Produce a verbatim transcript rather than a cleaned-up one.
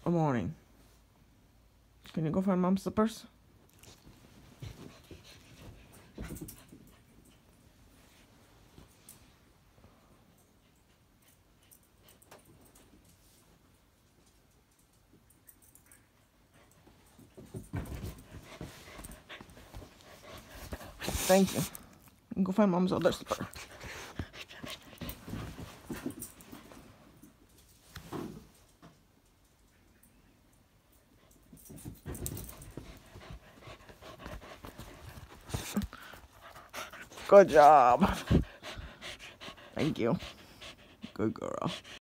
Good morning. Can you go find Mom's slippers? Thank you. Go find Mom's other slipper. Good job. Thank you. Good girl.